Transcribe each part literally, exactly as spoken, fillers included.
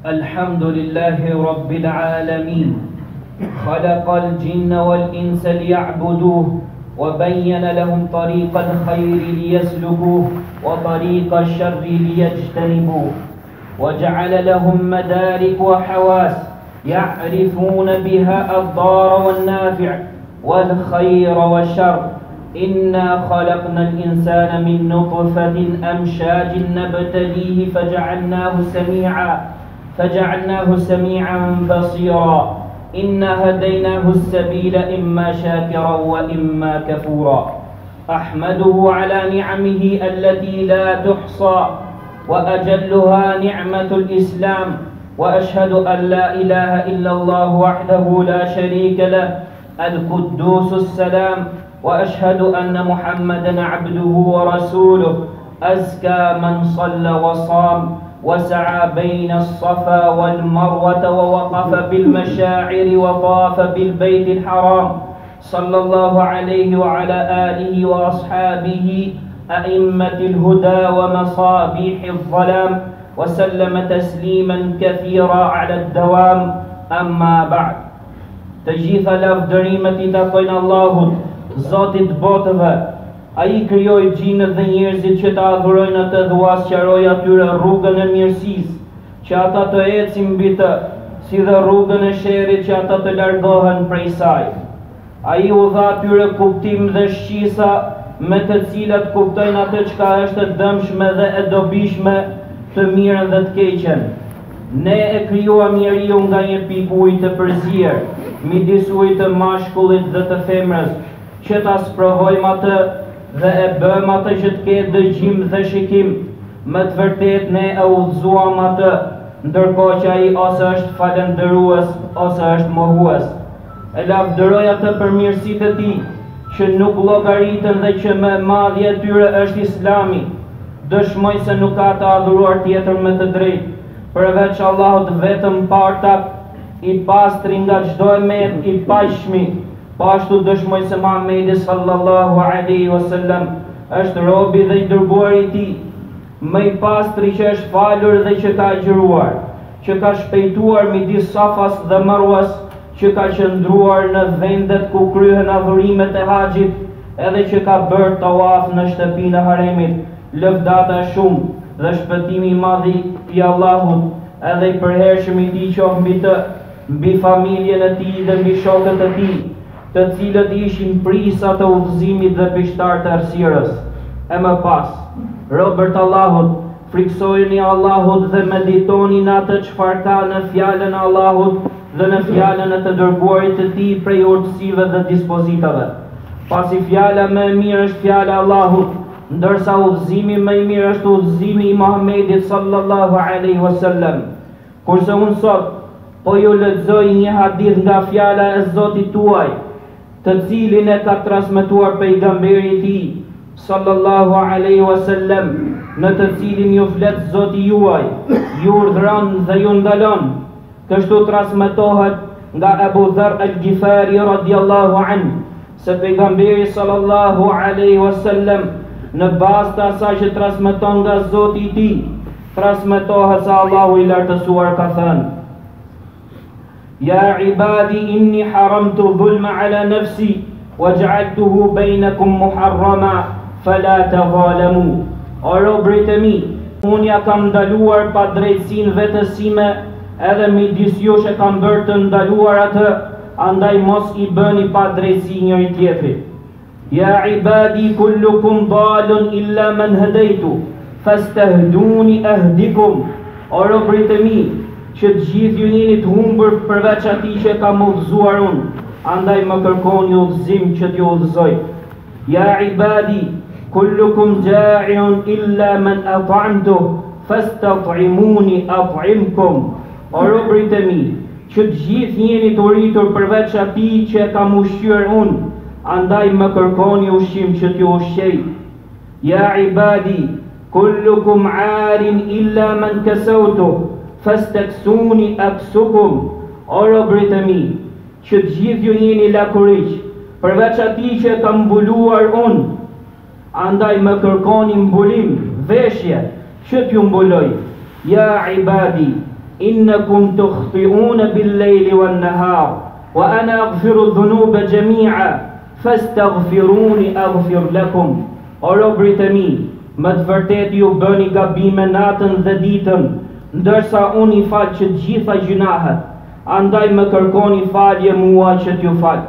الحمد لله رب العالمين خلق الجن والإنس ليعبدوه وبين لهم طريق الخير ليسلكوه وطريق الشر ليجتنبوه وجعل لهم مدارك وحواس يعرفون بها الضار والنافع والخير والشر. إنا خلقنا الإنسان من نطفة أمشاج نبتليه فجعلناه سميعا فجعلناه سميعا بصيرا. إنا هديناه السبيل إما شاكرا وإما كفورا. أحمده على نعمه التي لا تحصى وأجلها نعمة الإسلام، وأشهد أن لا إله إلا الله وحده لا شريك له القدوس السلام، وأشهد أن محمدا عبده ورسوله أزكى من صلى وصام وسعى بين الصفا والمروة ووقف بالمشاعر وطاف بالبيت الحرام، صلى الله عليه وعلى آله وأصحابه أئمة الهدى ومصابيح الظلام، وسلم تسليما كثيرا على الدوام. أما بعد. Të gjitha lavdërimet i takojnë Allahut, Zotit botëve. Ai krijoi gjinët dhe njerëzit që ta adhurojnë atë dhe u sqaroi atyre rrugën e mirësisë, që ata të ecin mbi të, si dhe rrugën e sherrit që ata të largohen prej saj. Ai u dha atyre kuptim dhe shqisa me të cilat kuptojnë atë çka është e dëmshme dhe e dobishme, të mirën dhe të keqen. Ne e krijuam njeriu nga një pikë uji të përzier, midis ujit të mashkullit dhe të femrës, që ta sprovojmë atë dhe e bëm atë që të ketë dëgjim dhe shikim. Më të vërtet ne e udhëzuam atë, ndërkohë që ai ose është falendërues ose është mohues. E lavdëroj atë për mirësitë e tij, që nuk llogaritën dhe që më e madhja e tyre është Islami. Dëshmoj se nuk ka të adhuruar tjetër me të drejtë përveç Allahut vetëm partak, i pastri nga çdo emet, i paqshmi. Po ashtu dëshmoj se Muhamedi sallallahu alaihi wasallam është robi dhe i dërguari i tij, më i pastri që është falur dhe që ka agjëruar, që ka shpejtuar midis Safas dhe Marwas, që ka qëndruar në vendet ku kryhen adhurimet e haxhit, edhe që ka bërë tawaf në shtëpinë e haremit. Lëvdata shumë dhe shpëtimi i madh i Allahut edhe i përhershëm i tij qoftë mbi të, mbi familjen e tij dhe mbi shokët e tij, të cilët ishin prisa të udhëzimit dhe pishtar të errësirës. E më pas, robërt Allahut, friksojeni Allahut dhe meditoni në atë çfarë ka në fjalën e Allahut dhe në fjalën e të dërguarit të tij prej urtësive dhe dispozitave. Pasi fjala më e mirë është fjala e Allahut, ndërsa udhëzimi më i mirë është udhëzimi i Muhamedit sallallahu alaihi wasallam. Kurse unë sot po ju lexoj një hadith nga fjala e Zotit tuaj, të cilin e ka transmetuar pejgamberi i tij sallallahu alaihi wasallam, në të cilin ju flet Zoti juaj, ju urdhëron dhe ju ndalon. Kështu transmetohet nga Abu Dharr al-Ghifari radhiyallahu anhu se pejgamberi sallallahu alaihi wasallam në bazë të asaj që transmeton nga Zoti i tij, transmetohet se Allahu i lartësuar ka thënë: Ya ibadi inni haramtu dhulma ala nafsi waj'altuhu bainakum muharrama fala tadhalamu. O robërit e mi, unë ja kam ndaluar pa drejtësinë vetësime, edhe midis jush e kam bërë të ndaluar atë, andaj mos i bëni pa drejtësi njëri tjetrit. Ya ibadi kullukum dalun illa man hadaytu fastahduni ahdikum. O robërit e mi, që të gjithë ju jeni të humbur përveç atij që kam udhëzuar unë, andaj më kërkoni udhëzim që t'ju udhëzoj. Ya ibadi kullukum ja'iun illa man at'amtu fastat'imuni at'imkum. O robërit e mi, që të gjithë jeni të uritur përveç atij që kam ushqyer unë, andaj më kërkoni ushqim që t'ju ushqej. Ya ibadi kullukum 'arin illa man kasawtu fastaksuni aksukum. O robërit e mi, që të gjithë ju jeni lakuriq përveç atij që kam mbuluar unë, andaj më kërkoni mbulim, veshje, që t'ju mbuloj. Ja ibadi إنكم تخطئون بالليل والنهار وأنا أغفر الذنوب جميعا فاستغفروني أغفر لكم. O robërit e mi, më të vërtet ju bëni gabime natën dhe ditën, ndërsa unë i fal që të gjitha gjunahet, andaj më kërkoni falje mua që t'ju fal.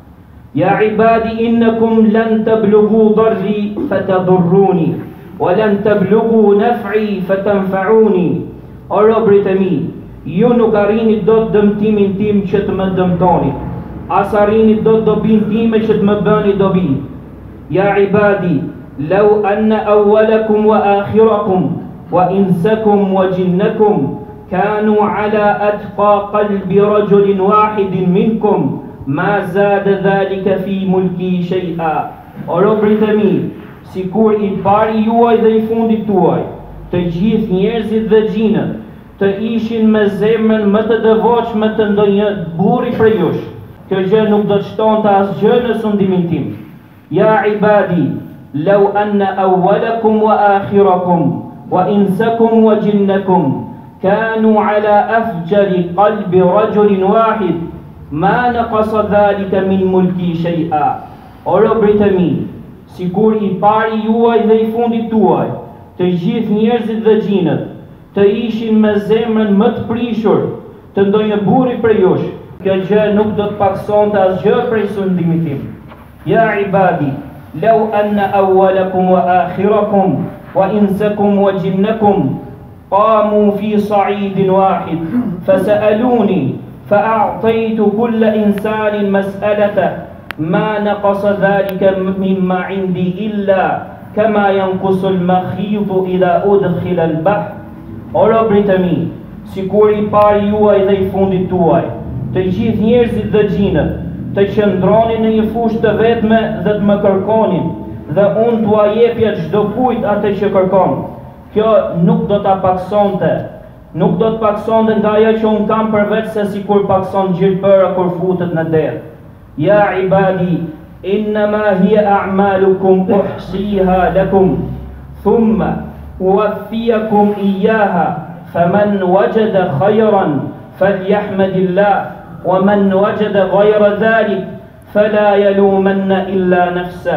Ja ibadi innakum lan tablughu darri fatadurruni wa lan tablughu naf'i fatanfa'uni. O robërit e mi, ju nuk arrini dot dëmtimin tim që të më dëmtoni, as arrini dot dobin time që të më bëni dobi. Ja ibadi, لو أن أولكم وآخركم وإنسكم وجنكم كانوا على أتقى قلب رجل واحد منكم ما زاد ذلك في ملكي شيئا. O robërit e mi, sikur i pari juaj dhe i fundit tuaj, të gjithë njerëzit dhe gjinët, të ishin me zemrën më të devotshme të ndonjë burri prej jush, kjo gjë nuk do të shtonte asgjë në sundimin tim. Ja ibadi, لو أن أولكم وآخركم وإنسكم وجنكم كانوا على أفجر قلب رجل واحد ما نقص ذلك من ملكي شيئا. O robërit e mi, sikur i pari juaj dhe i fundit tuaj, të gjithë njerëzit dhe gjinët, të ishin me zemrën më të prishur të ndonjë burri prej jush, kjo gjë nuk do të paksonte asgjë prej sundimit tim. Ja ibadi, لو أن أولكم وآخركم وإنسكم وجنكم قاموا في صعيد واحد فسألوني فأعطيت كل إنسان مسألته ما نقص ذلك مما عندي إلا كما ينقص المخيط إذا أدخل البحر. O robërit e mi, sikur i pari juaj dhe i fundit tuaj, të gjithë njerëzit dhe gjinët, të qëndronin në një fushë të vetme dhe të më kërkonin, dhe unë t'ua jepja çdo kujt atë që kërkon. Kjo nuk do ta paksonte, nuk do të paksonte nga ajo që unë kam përveç se sikur pakson gjilpëra kur futet në derë. Ja ibadi, innama hiya a'malukum uhsiha lakum, thumma uwaffiyakum iyyaha, faman wajada khayran falyahmadillah ومن وجد غير ذلك فلا يلومن إلا نفسه.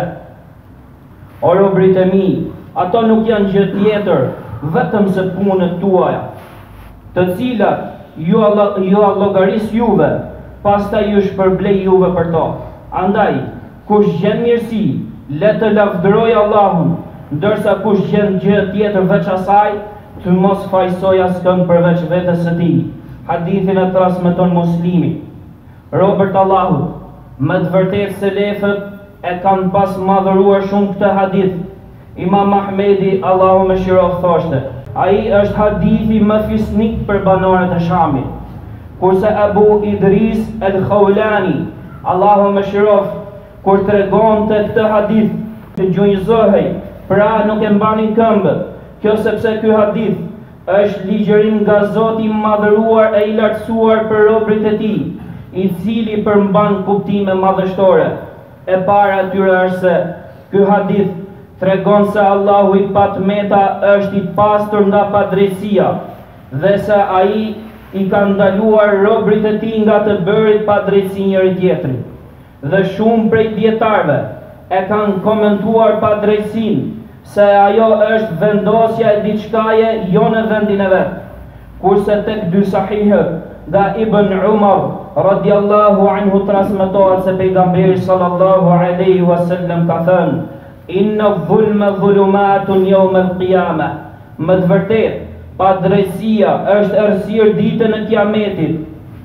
O robërit e mi, ato nuk janë gjë tjetër vetëm se punët tuaja, të cilat ju llogaris juve, pastaj ju shpërblej juve për to. Andaj, kush gjen mirësi, le të lavdëroj Allahun, ndërsa kush gjen gjë tjetër veç asaj, të mos fajsoj askën përveç vetes së tij. Hadithin e transmeton Muslimi. Robert Allahut, më të vërtet se lefët e kanë pas madhëruar shumë këtë hadith. Imam Ahmedi, Allahu më shirof, thoshte, ai është hadithi më fisnik për banorët e Shamit. Kurse Abu Idris el-Khawlani, Allahu më shirof, kur tregonte këtë hadith, të gjunjëzohej, pra nuk e mbanin këmbët. Kjo sepse ky hadith është ligjërim nga Zoti i madhëruar e i lartësuar për robërit e tij, i cili përmban kuptime madhështore. E para atyre është se ky hadith tregon se Allahu i patmeta është i pastër nga padrejësia dhe se ai i ka ndaluar robërit e tij nga të bërit padrejtësi njëri tjetrit. Dhe shumë prej dietarëve e kanë komentuar padrejtësinë se ajo është vendosja e diçkaje jo në vendin e vet. Kurse tek dy sahihët nga Ibn Umar radiallahu anhu transmetohet se pejgamberi sallallahu alaihi wasallam ka thënë: Inna dhulma dhulumatun yawm al-qiyamah. Më të vërtet, padrejësia është errësirë ditën e Kiametit.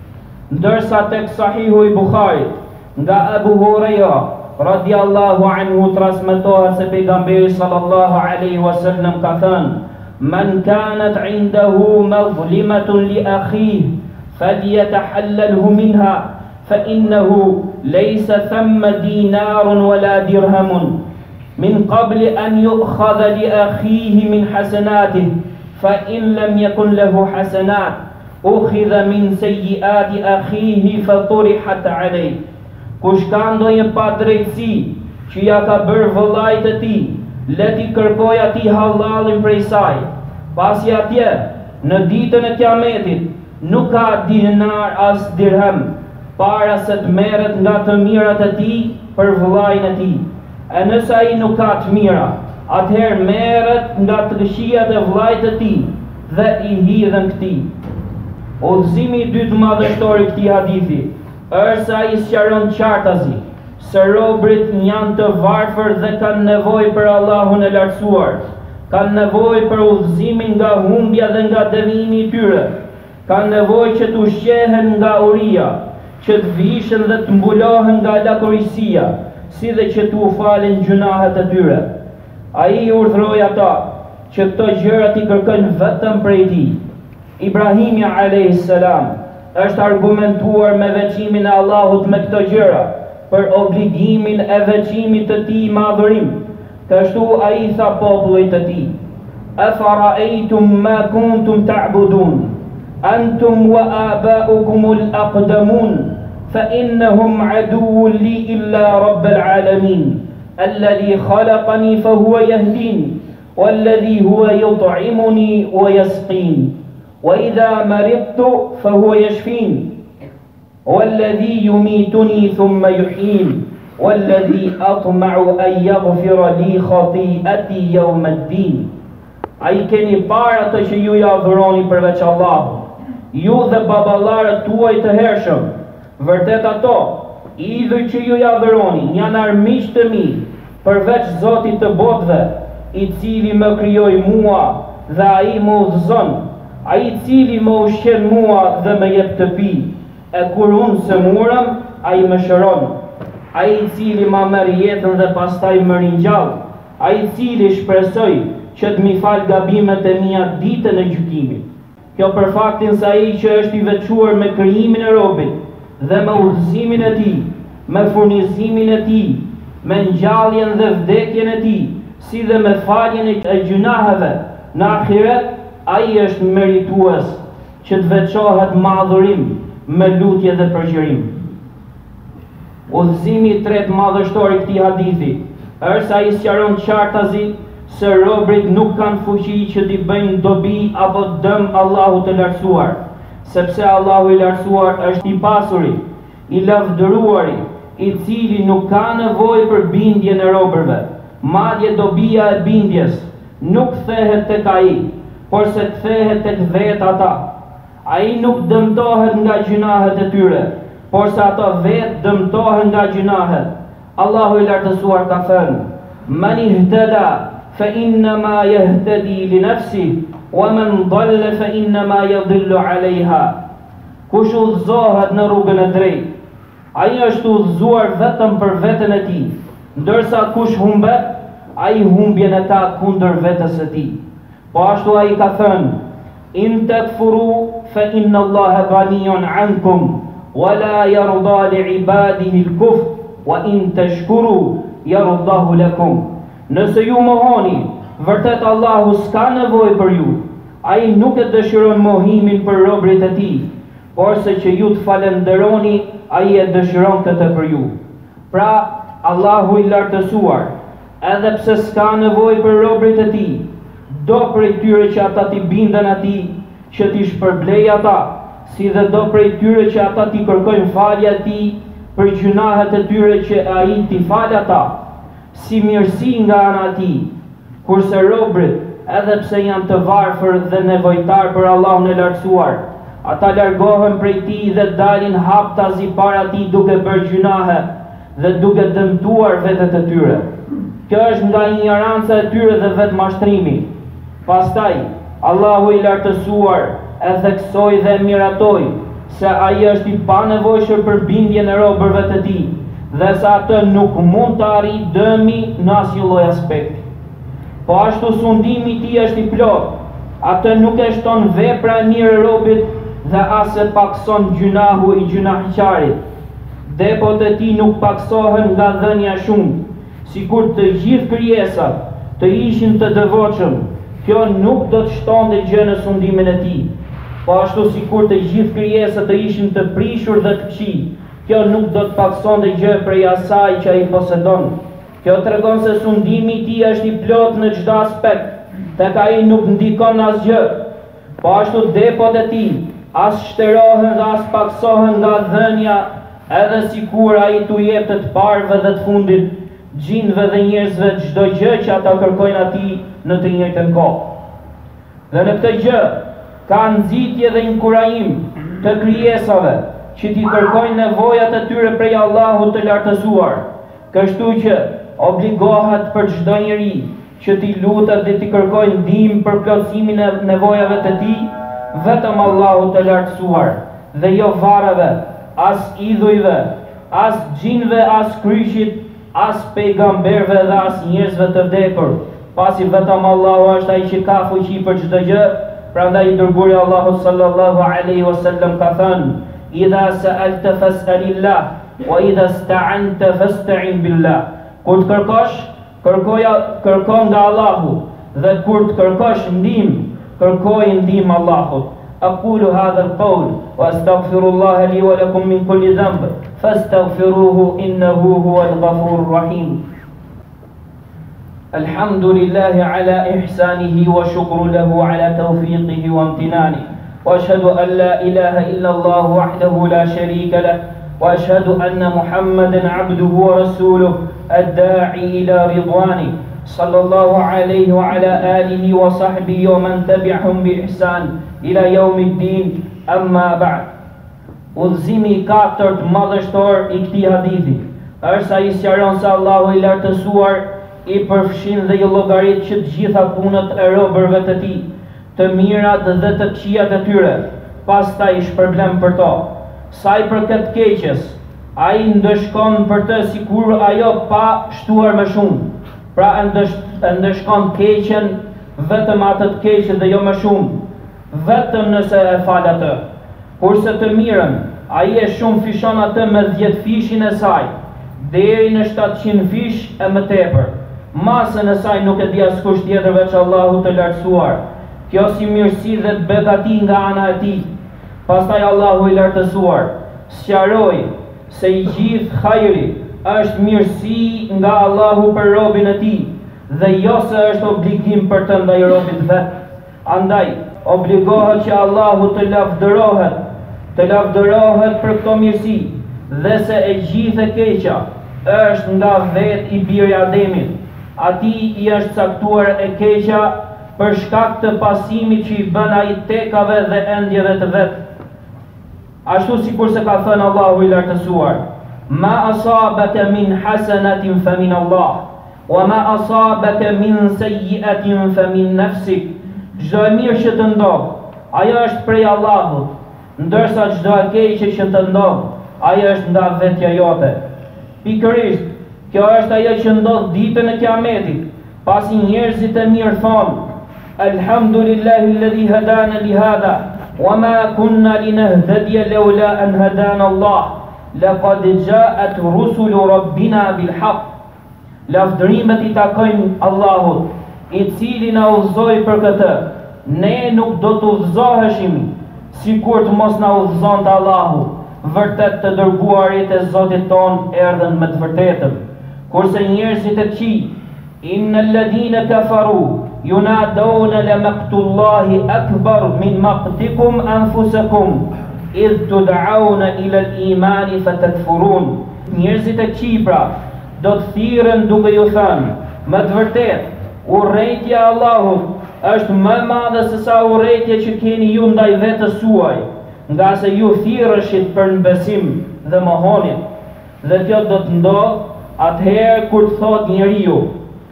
Ndërsa tek Sahihu i Bukharit nga Abu Huraira radiallahu anhu transmetohet se pejgamberi sallallahu alaihi wasallam ka thënë: Man kanat indahu madhlimatun li akhihi falyatahallalhu minha fa innahu laysa thamma dinarun wala dirhamun min qabli an yu'khadha li akhihi min hasanatihi fa in lam yakun lahu hasanat ukhidha min sayyiati akhihi fa turihat alayhi. Kush ka ndonjë padrejtësi që ja ka bërë vëllait të tij, le t'i kërkoj atij hallalin prej saj. Pasi atje, në ditën e Kiametit, nuk ka dinar as dirhem para se të merret nga të mirat e tij për vëllain e tij. E nëse ai nuk ka të mira, atëherë merret nga të këqijat e vëllait të tij dhe i hidhen këtij. Udhëzimi i dytë madhështor i këtij hadithi është se ai sqaron qartazi se robrit janë të varfër dhe kanë nevojë për Allahun e lartësuar, kanë nevojë për udhëzimin nga humbja dhe nga devijimi i tyre, kanë nevojë që të ushqehen nga uria, që të vishen dhe të mbulohen nga lakorisia, si dhe që të u falen gjunahet e tyre. Ai i urdhëroi ata që këto gjërat i kërkojnë vetëm prej tij. Ibrahimi alayhis salam është argumentuar me veçimin e Allahut me këto gjëra për obligimin e veçimit të tij me adhurim. Kështu ai tha popullit të tij: "Afara'aytum ma kuntum ta'budun antum wa aba'ukumul aqdamun fa innahum 'aduwwun li illa rabbil 'alamin alladhi khalaqani fa huwa yahdin walladhi huwa yut'imuni wa yasqin wa idha maridtu fa huwa yashfin والذي يميتني ثم يحيين والذي أطمع أن يغفر لي خطيئتي يوم الدين." Ai keni para të që ju ja adhuroni përveç Allahut, ju dhe baballarët tuaj të hershëm. Vërtet ato, idhër që ju ja adhuroni, janë armiq të mi përveç Zotit të botëve, i cili më krijoi mua dhe ai më udhëzon, ai i cili më ushqen mua dhe më jep të pi. E kur unë së murëm, a i më shëron, a i cili ma merr jetën dhe pastaj më ringjall, a i cili shpresoj që të mi fal gabimet e mia ditën e gjykimit. Kjo për faktin se ai që është i veçuar me krijimin e robit dhe me udhëzimin e tij, me furnizimin e tij, me ngjalljen dhe vdekjen e tij, si dhe me faljen e gjunaheve në ahiret, ai është meritues që të veçohet me adhurim, me lutje dhe përgjërim. Udhëzimi i tretë madhështor i këtij hadithi është se ai sqaron qartazi se robrit nuk kanë fuqi që t'i bëjnë dobi apo dëm Allahut të lartësuar, sepse Allahu i lartësuar është i pasuri, i lavdëruari, i cili nuk ka nevojë për bindjen e robërve. Madje dobia e bindjes nuk kthehet tek ai, por se kthehet tek vetë ata. Ai nuk dëmtohet nga gjunahet e tyre, por se ato vetë dëmtohen nga gjunahet. Allahu i lartësuar ka thënë: "Man ihtada fa innama yahtadi li nafsihi wa man dalla fa innama yadhillu 'alayha." Kush udhëzohet në rrugën e drejtë, ai është udhëzuar vetëm për veten e tij, ndërsa kush humbet, ai humbjen e ka kundër vetes së tij. Po ashtu ai ka thënë: "In takfuru fa inna Allaha ghaniyun 'ankum wa la yarda li 'ibadihi al-kufr wa in tashkuru yardahu lakum." Nëse ju mohoni, vërtet Allahu s'ka nevojë për ju. Ai nuk e dëshiron mohimin për robrit e tij, por se që ju të falenderoni, ai e dëshiron këtë për ju. Pra, Allahu i lartësuar, edhe pse s'ka nevojë për robrit e tij, do prej tyre që ata t'i binden atij, që t'i shpërblej ata, si dhe do prej tyre që ata t'i kërkojnë falje atij për gjunahet e tyre që ai t'i fal ata, si mirësi nga ana e tij. Kurse robrit, edhe pse janë të varfër dhe nevojtar për Allahun e lartësuar, ata largohen prej tij dhe dalin haptazi para tij duke bërë gjunahe dhe duke dëmtuar vetët e tyre. Kjo është nga ignoranca e tyre dhe vetmashtrimi. Pastaj, Allahu i lartësuar e theksoi dhe e miratoi se ai është i panevojshëm për bindjen e robërve të tij dhe se atë nuk mund të arrijë dëmi në asnjë lloj aspekti. Po ashtu sundimi i tij është i plotë. Atë nuk e shton vepra e mirë e robit dhe as e pakson gjunahu i gjunahqarit. Depot e tij nuk paksohen nga dhënia shumë, sikur të gjithë krijesat të ishin të devotshëm. Kjo nuk do të shtonte gjë në sundimin e tij. Po ashtu sikur të gjithë krijesat të ishin të prishur dhe të këqij, kjo nuk do të paksonte gjë prej asaj që ai posedon. Kjo tregon se sundimi i tij është i plotë në çdo aspekt, tek ai nuk ndikon asgjë. Po ashtu depot e tij as shterohen dhe as paksohen nga dhënja, edhe si kur a i t'u jep të të parve dhe të fundit, gjinëve dhe njerëzve çdo gjë që ata kërkojnë ati në të njëjtën kohë. Dhe në këtë gjë, ka nxitje dhe inkurajim të krijesave që t'i kërkojnë nevojat e tyre prej Allahut të lartësuar, kështu që obligohet për çdo njeri që t'i lutet dhe t'i kërkojnë ndihmë për plotësimin e nevojave të tij, vetëm Allahut të lartësuar, dhe jo varreve, as idhujve, as gjinëve, as kryqit, as pejgamberve dhe as njerëzve të vdekur, pasi vetëm Allahu është ai që ka fuqi për çdo gjë. Prandaj i dërguari Allahu sallallahu alaihi wasallam ka thënë: "Idha sa'alta fas'alillah, wa idha ista'anta fasta'in billah." Kur të kërkosh, kërkoja kërko nga Allahu, dhe kur të kërkosh ndihmë, kërkoj ndihmë Allahut. Aqulu hadha al-qawl wa astaghfirullaha li wa lakum min kulli dhanb fastaghfiruhu innahu huwal ghafurur rahim. الحمد لله على إحسانه وشكر له على توفيقه وامتنانه وأشهد أن لا إله إلا الله وحده لا شريك له وأشهد أن محمدا عبده ورسوله الداعي إلى رضوانه صلى الله عليه وعلى آله وصحبه ومن تبعهم بإحسان إلى يوم الدين أما بعد. Udhëzimi katërt madhështor i këtij hadithi është ai sqaron se Allahu i lartësuar i përfshin dhe i llogarit që të gjitha punët e robërve të tij, të mirat dhe të këqijat e tyre, pastaj i shpërblen për to. Sa i përket keqes, ai ndëshkon për të sikur ajo pa shtuar më shumë. Pra ndësh, ndëshkon keqen vetëm atë të keqe dhe jo më shumë, vetëm nëse e fal atë. Kurse të mirën, ai e shumë fishon atë me dhjetë fishin e saj, deri në shtatëqind fish e më tepër. Masën e saj nuk e di askush tjetër veç Allahu të lartësuar. Kjo si mirësi dhe të begati nga ana e tij. Pastaj Allahu i lartësuar sqaroi se i gjithë hajri është mirësi nga Allahu për robin e tij, dhe jo se është obligim për të ndaj robit vet. Andaj obligohet që Allahu të lavdërohet, të lavdërohet për këto mirësi, dhe se e gjithë e keqja është nga vet i biri Ademit. Ati i është caktuar e keqja për shkak të pasimit që i bën ai tekave dhe endjeve të vet. Ashtu sikur se ka thënë Allahu i lartësuar: "Ma asabaka min hasanatin fa min Allah, wa ma asabaka min sayyi'atin fa min nafsik." Çdo e mirë që të ndodh, ajo është prej Allahut, ndërsa çdo e keqe që të ndodh, ajo është nga vetja jote. Pikërisht, kjo është ajo që ndodh ditën e Kiametit, pasi njerëzit e mirë thonë: "Alhamdulillahi alladhi hadana li hadha, wa ma kunna linahtadiya lawla an hadana Allah, laqad ja'at rusulu rabbina bil haqq." Lavdërimet i takojnë Allahut, i cili na udhëzoi për këtë. Ne nuk do të udhëzoheshim sikur të mos na udhëzonte Allahu. Vërtet të dërguarit e Zotit ton erdhën me të vërtetën. Kurse njerëzit e këqij, innal ladhina kafaru yunadawna la maqtullahi akbar min maqtikum anfusakum idh tud'auna ila al-iman fatakfurun. Njerëzit e këqij pra do të thirren duke ju thënë: me të vërtetë, urrejtja e Allahut është më e madhe se sa urrejtja që keni ju ndaj vetes suaj, nga se ju thirrëshit për në besim dhe mohonit. Dhe kjo do të ndodh atëherë kur të thot njeriu: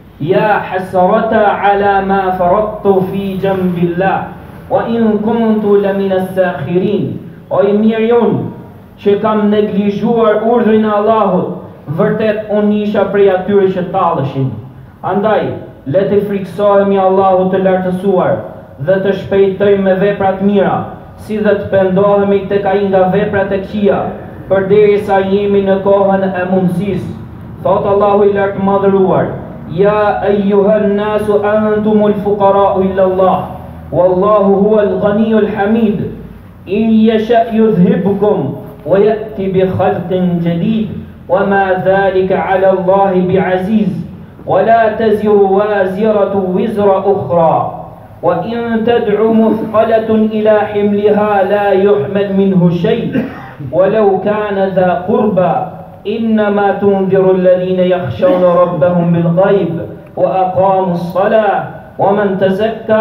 "Ja hasrata ala ma faradtu fi jambillah, wa in kuntu la min as-sakhirin." O i mirë unë që kam neglizhuar urdhrin e Allahut, vërtet unë isha prej atyre që talleshin. Andaj, le të friksohemi Allahut të lartësuar dhe të shpejtojmë me veprat mira, si dhe të pendohemi tek ai nga veprat e këqija, përderisa jemi në kohën e mundësisë. Thot Allahu i lartë madhëruar: "Ja ayyuhan nasu antumul fuqara'u illa Allah, wallahu huwal ghaniyul hamid. In yasha yudhhibukum wa ya'ti bi khalqin jadid, wa ma dhalika 'ala Allah bi'aziz, wa la taziru waziratu wizra ukhra." وإن تدع مثقلة إلى حملها لا يحمل منه شيء ولو كان ذا قربى إنما تنذر الذين يخشون ربهم بالغيب وأقاموا الصلاة ومن تزكى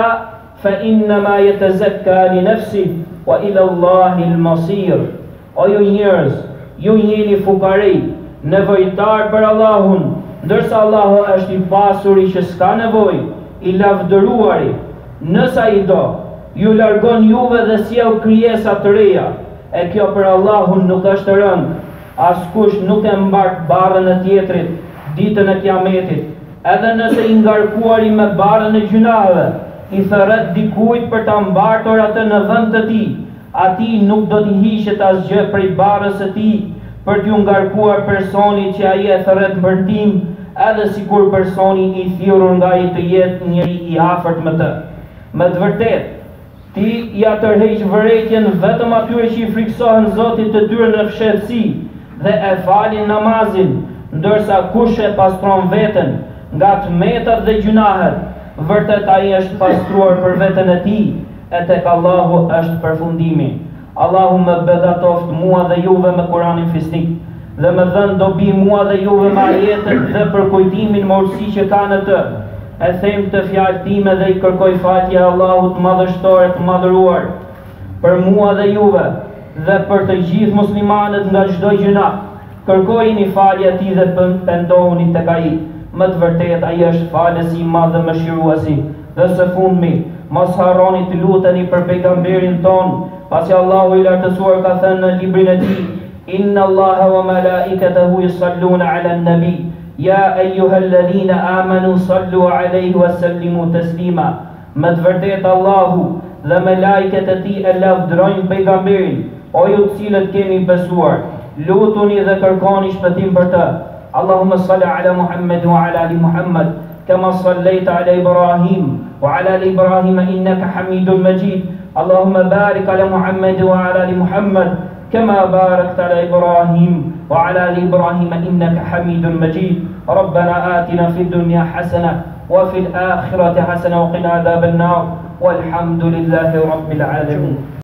فإنما يتزكى لنفسه وإلى الله المصير. O ju njerëz, ju jeni fukari, nevojtar për Allahun, ndërsa Allahu është i pasuri që s'ka nevojë, i lavdëruari. Nëse ai do, ju largon juve dhe sjell krijesa të reja, e kjo për Allahun nuk është rënd. Askush nuk e mbart barrën e tjetrit ditën e Kiametit. Edhe nëse i ngarkuari me barrën e gjunave, i thërret dikujt për ta mbartur atë në vend të tij, ati nuk do t'i hiqet asgjë prej barrës së tij për t'ju ngarkuar personi që ai e thërret mbërtim, edhe sikur personi i thirrur nga ai të jetë njëri i afërt me të. Me të vërtetë, ti ja tërheq vërejtjen vetëm atyre që i friksohen Zotit të tyre në fshehtësi dhe e falin namazin, ndërsa kush e pastron veten nga tmetat dhe gjunahet, vërtet ai është pastruar për veten e tij, e tek Allahu është përfundimi. Allahu më bedatoft mua dhe juve me Kuranin fisnik, dhe më dhën dobi mua dhe juve me ajetet dhe për kujtimin me urtësi që ka në të. E them të fjalë time dhe i kërkoj falje Allahut madhështor të madhëruar për mua dhe juve dhe për të gjithë muslimanët nga çdo gjuna. Kërkojini falje atij dhe pendohuni tek ai. Më të vërtetë ai është falësi i madh dhe mëshiruesi. Dhe së fundmi, mos harroni të luteni për pejgamberin ton, pasi Allahu i lartësuar ka thënë në librin e tij: Inna Allaha wa malaikatahu yusalluna 'alan nabi ya ayyuhalladhina amanu sallu 'alayhi wa sallimu taslima. Me të vërtetë Allahu dhe me lajket e tij e lavdërojnë pejgamberin, o ju të cilët keni besuar, lutuni dhe kërkoni shpëtim për të. Allahumma salli ala Muhammad wa ala ali Muhammad kama sallaita ala Ibrahim wa ala ali Ibrahim innaka Hamidun Majid. Allahumma barik ala Muhammad wa ala ali Muhammad كما باركت على إبراهيم وعلى آل إبراهيم إنك حميد مجيد. ربنا آتنا في الدنيا حسنة وفي الآخرة حسنة وقنا عذاب النار والحمد لله رب العالمين.